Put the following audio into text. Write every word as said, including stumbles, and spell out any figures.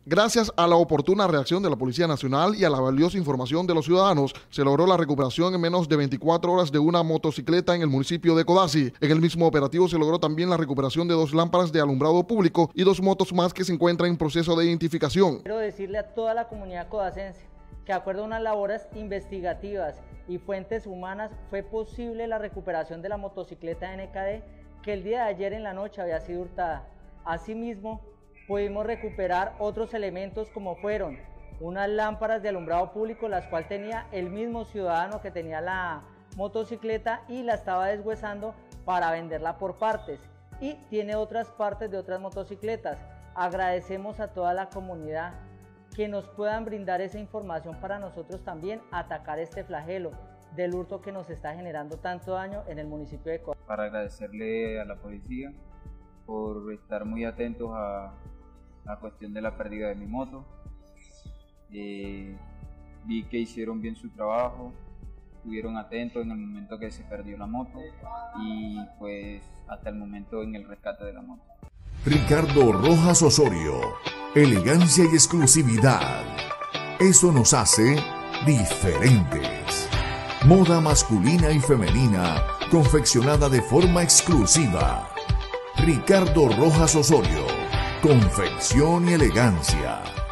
Gracias a la oportuna reacción de la Policía Nacional y a la valiosa información de los ciudadanos, se logró la recuperación en menos de veinticuatro horas de una motocicleta en el municipio de Codazzi. En el mismo operativo se logró también la recuperación de dos lámparas de alumbrado público y dos motos más que se encuentran en proceso de identificación. Quiero decirle a toda la comunidad codacense que de acuerdo a unas labores investigativas y fuentes humanas fue posible la recuperación de la motocicleta N K D que el día de ayer en la noche había sido hurtada. Asimismo, pudimos recuperar otros elementos como fueron unas lámparas de alumbrado público, las cuales tenía el mismo ciudadano que tenía la motocicleta y la estaba deshuesando para venderla por partes, y tiene otras partes de otras motocicletas. Agradecemos a toda la comunidad que nos puedan brindar esa información para nosotros también atacar este flagelo del hurto que nos está generando tanto daño en el municipio de Codazzi. Para agradecerle a la policía por estar muy atentos a la cuestión de la pérdida de mi moto. Eh, vi que hicieron bien su trabajo, estuvieron atentos en el momento que se perdió la moto y pues hasta el momento en el rescate de la moto. Ricardo Rojas Osorio, elegancia y exclusividad. Eso nos hace diferentes. Moda masculina y femenina, confeccionada de forma exclusiva. Ricardo Rojas Osorio, confección y elegancia.